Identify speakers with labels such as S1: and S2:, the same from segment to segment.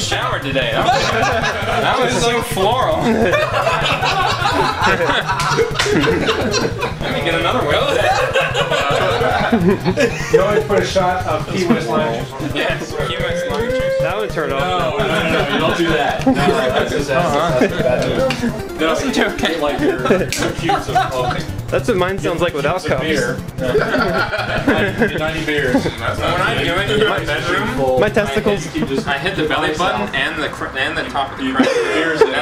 S1: shower today. That was so floral. Let me get another one.
S2: You always put a shot of Key West lime juice.
S1: Yes, Key West lime juice.
S3: That would turn off.
S4: No, you don't do that. No, that's just bad news.
S1: No, listen to okay.
S4: Like your cubes of clothing.
S3: That's what mine sounds like without cups.
S4: 90 beers.
S1: When I'm doing it in my bedroom,
S3: My testicles.
S1: I hit the belly button and the top of the crotch.
S4: Beers in.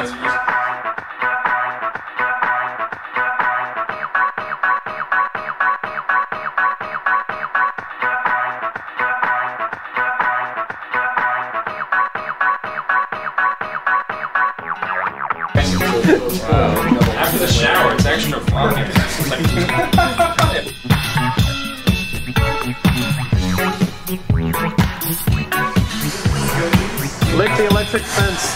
S1: After the shower, it's extra fun.
S3: Lick the electric fence.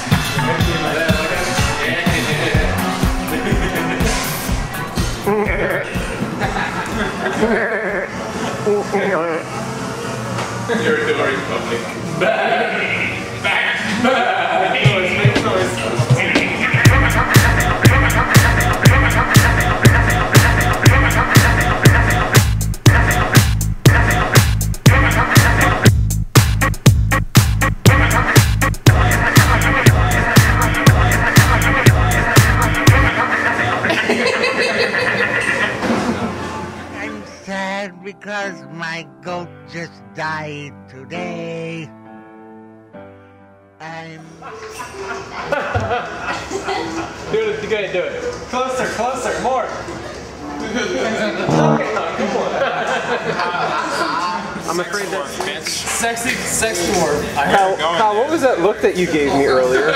S4: You're adoring public.
S1: Make noise.
S5: I'm sad because my goat just died today.
S3: Do it, go ahead, do it. Closer, closer, more. I'm afraid that's
S6: Sexy more.
S3: Kyle, what was that look that you gave me earlier?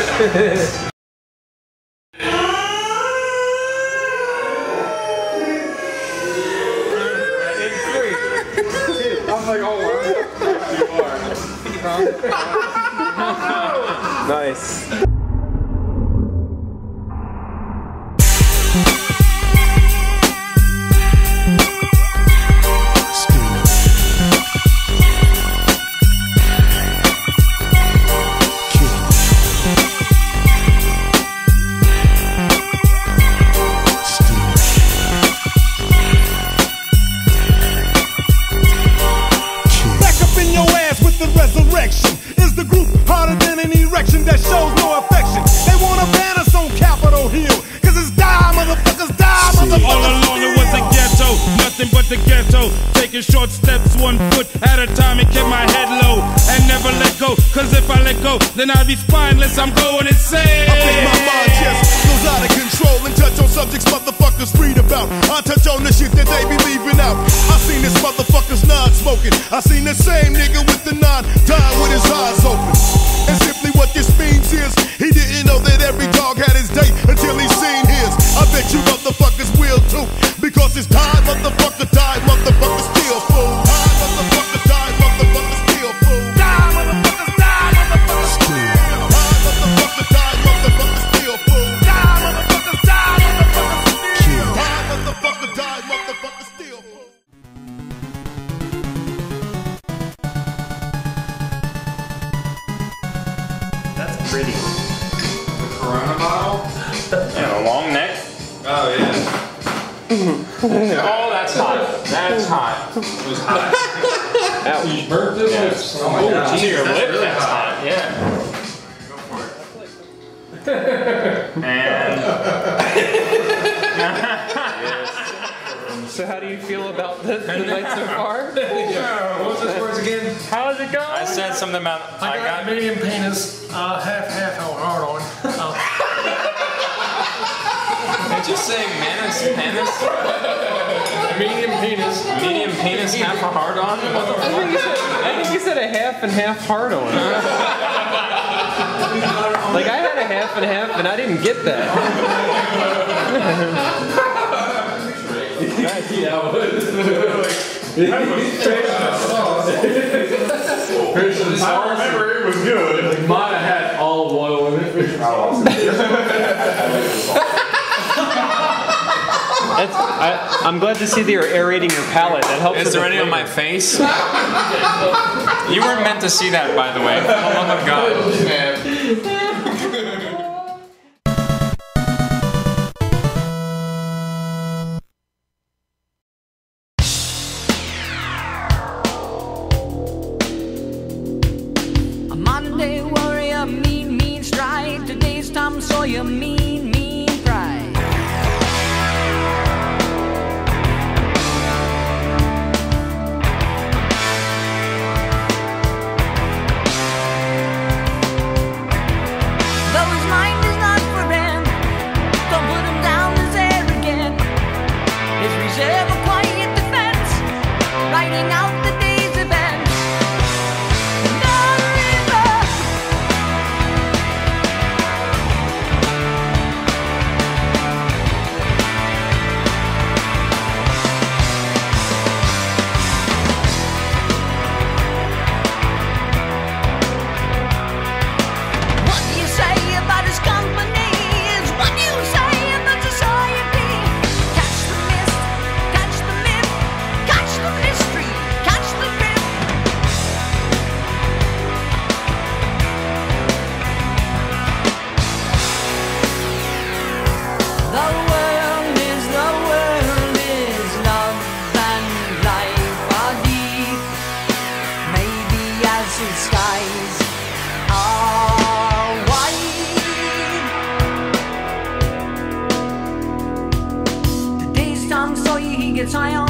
S2: I'm like, oh, wow.
S3: Nice.
S7: That shows no affection. They want to ban us on Capitol Hill, cause it's die, motherfuckers, die, motherfuckers.
S8: All along it was a ghetto, nothing but the ghetto. Taking short steps, 1 foot at a time, and kept my head low and never let go. Cause if I let go, then I'll be spineless. I'm going insane.
S7: I think my mind just goes out of control and touch on subjects motherfuckers read about. I touch on the shit that they be leaving out. I seen this motherfucker's non-smoking. I seen the same nigga with the 9 dying with his eyes open. And simply what this means is he didn't know that every dog had his day until he seen his. I bet you motherfuckers will too, because it's died, motherfucker, died, motherfucker, still fool. Died, motherfucker, died, motherfucker, still fool. Die, motherfuckers, die, motherfucker, still. Died, motherfucker, died, motherfucker, still fool. Die, motherfuckers, die, motherfucker, still. Died, motherfucker, died, motherfucker, still fool.
S3: Pretty.
S1: The Corona bottle? Yeah, a long neck.
S4: Oh, yeah.
S1: Oh, that's hot. That's hot. It was hot.
S3: Ouch.
S4: You burnt this?
S1: Yes.
S4: Oh my god.
S1: To your
S4: That's
S1: lip,
S4: really
S1: that's hot. Yeah.
S4: Go for it.
S1: And.
S3: So how do you feel about the night so far?
S2: What was those words again?
S3: How's it going?
S1: I said something about
S2: I got medium penis, half on hard on.
S1: Did you say penis? Medium penis, half a hard on?
S3: I think you said a half and half hard on. Like I had a half and half and I didn't get that.
S4: I remember it was good.
S2: Mine had olive oil in it.
S3: I'm glad to see that you're aerating your palate. That helps.
S4: Is there any on my face? You weren't meant to see that, by the way. For the love of God.
S9: A Monday warrior, mean stride. Today's Tom Sawyer, mean pride. Gets high on